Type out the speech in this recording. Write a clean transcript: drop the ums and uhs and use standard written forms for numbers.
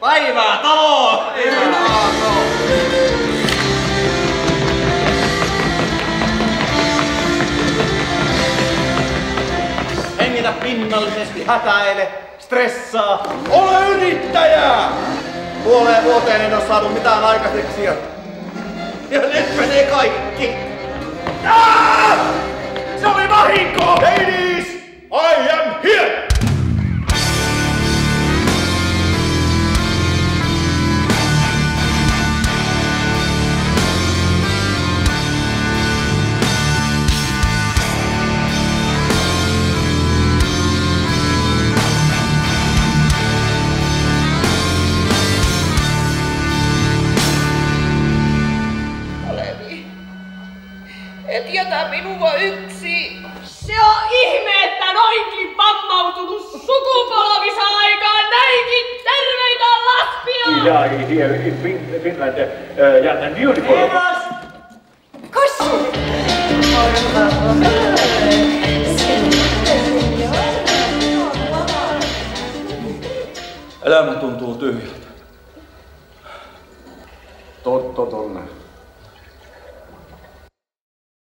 Päivää taloon! Hengitä pinnallisesti, hätäile, stressaa. Ole yrittäjä! Puoleen vuoteen en oo saanut mitään aikaiseksi ja nyt menee kaikki. Se oli vahinko! Ladies, I am here! Et jätä minua yksin. Se on ihme, että noinkin vammautunut sukupolvisa-aika on näinkin terveitä laspia! Ja, here in Finland, young and beautiful. Kossu! Elämä tuntuu tyhjältä.